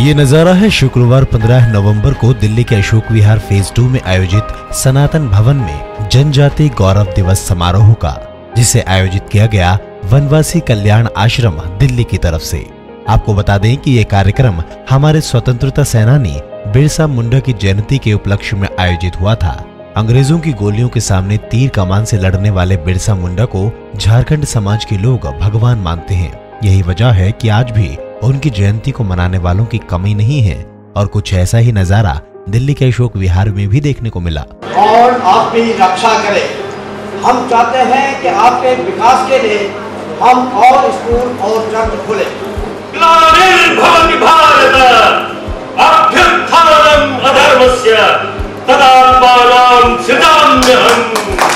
ये नजारा है शुक्रवार 15 नवंबर को दिल्ली के अशोक विहार फेज 2 में आयोजित सनातन भवन में जनजाति गौरव दिवस समारोह का, जिसे आयोजित किया गया वनवासी कल्याण आश्रम दिल्ली की तरफ से। आपको बता दें कि ये कार्यक्रम हमारे स्वतंत्रता सेनानी बिरसा मुंडा की जयंती के उपलक्ष्य में आयोजित हुआ था। अंग्रेजों की गोलियों के सामने तीर कमान से लड़ने वाले बिरसा मुंडा को झारखंड समाज के लोग भगवान मानते हैं। यही वजह है कि आज भी उनकी जयंती को मनाने वालों की कमी नहीं है और कुछ ऐसा ही नजारा दिल्ली के अशोक विहार में भी देखने को मिला। और आपकी रक्षा करें। हम चाहते हैं कि आपके विकास के लिए हम और स्कूल और चर्च खोले। ग्लानिर्भवति भारत अभ्युत्थानम् अधर्मस्य तदात्मानं सृजाम्यहम्।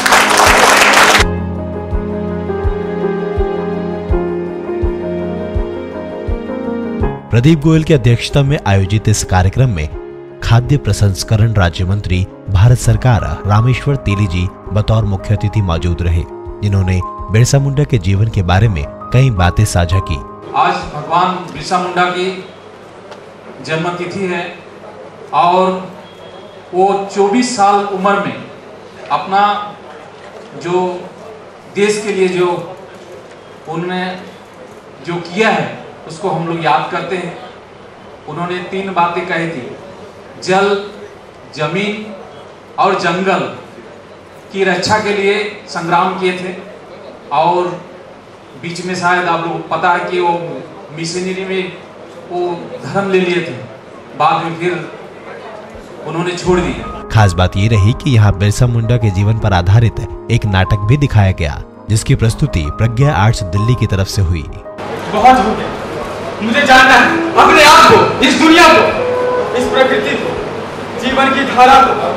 प्रदीप गोयल की अध्यक्षता में आयोजित इस कार्यक्रम में खाद्य प्रसंस्करण राज्य मंत्री भारत सरकार रामेश्वर तेली जी बतौर मुख्य अतिथि मौजूद रहे, जिन्होंने बिरसा मुंडा के जीवन के बारे में कई बातें साझा की। आज भगवान बिरसा मुंडा की जन्म तिथि है और वो 24 साल उम्र में अपना जो देश के लिए जो उन्होंने जो किया है उसको हम लोग याद करते हैं। उन्होंने 3 बातें कही थी, जल, जमीन और जंगल की रक्षा के लिए संग्राम किए थे। और बीच में शायद आप लोग पता है कि वो मिशनरी में वो धर्म ले लिए थे, बाद में फिर उन्होंने छोड़ दिया। खास बात ये रही कि यहाँ बिरसा मुंडा के जीवन पर आधारित एक नाटक भी दिखाया गया, जिसकी प्रस्तुति प्रज्ञा आर्ट्स दिल्ली की तरफ से हुई। बहुत हो गया, मुझे जानना है अपने आप को, इस दुनिया को, इस प्रकृति को, जीवन की धारा को,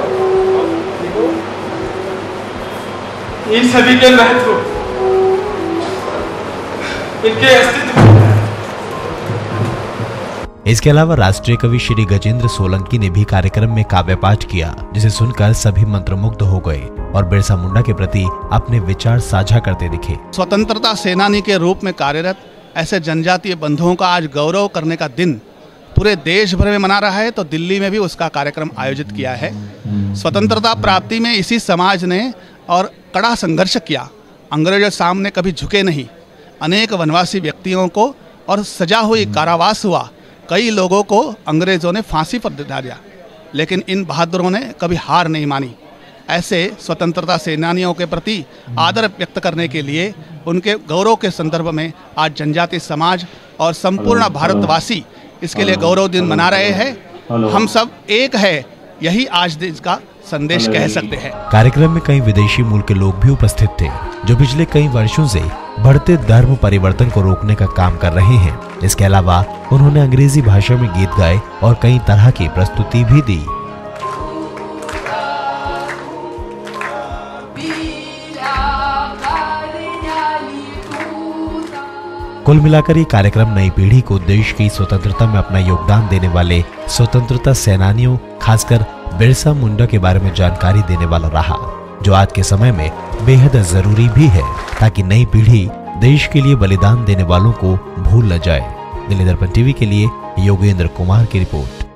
इन सभी के महत्व, इनके अस्तित्व। इसके अलावा राष्ट्रीय कवि श्री गजेंद्र सोलंकी ने भी कार्यक्रम में काव्य पाठ किया, जिसे सुनकर सभी मंत्रमुग्ध हो गए और बिरसा मुंडा के प्रति अपने विचार साझा करते दिखे। स्वतंत्रता सेनानी के रूप में कार्यरत ऐसे जनजातीय बंधुओं का आज गौरव करने का दिन पूरे देश भर में मना रहा है, तो दिल्ली में भी उसका कार्यक्रम आयोजित किया है। स्वतंत्रता प्राप्ति में इसी समाज ने और कड़ा संघर्ष किया, अंग्रेजों सामने कभी झुके नहीं। अनेक वनवासी व्यक्तियों को और सजा हुई कारावास हुआ, कई लोगों को अंग्रेजों ने फांसी पर डाला, लेकिन इन बहादुरों ने कभी हार नहीं मानी। ऐसे स्वतंत्रता सेनानियों के प्रति आदर व्यक्त करने के लिए, उनके गौरव के संदर्भ में आज जनजाति समाज और संपूर्ण भारतवासी इसके लिए गौरव दिन मना रहे हैं। हम सब एक है, यही आज दिन का संदेश कह सकते हैं। कार्यक्रम में कई विदेशी मूल के लोग भी उपस्थित थे, जो पिछले कई वर्षों से बढ़ते धर्म परिवर्तन को रोकने का काम कर रहे हैं। इसके अलावा उन्होंने अंग्रेजी भाषा में गीत गाए और कई तरह की प्रस्तुति भी दी। कुल मिलाकर ये कार्यक्रम नई पीढ़ी को देश की स्वतंत्रता में अपना योगदान देने वाले स्वतंत्रता सेनानियों, खासकर बिरसा मुंडा के बारे में जानकारी देने वाला रहा, जो आज के समय में बेहद जरूरी भी है, ताकि नई पीढ़ी देश के लिए बलिदान देने वालों को भूल न जाए। दिल्ली दर्पण टीवी के लिए योगेंद्र कुमार की रिपोर्ट।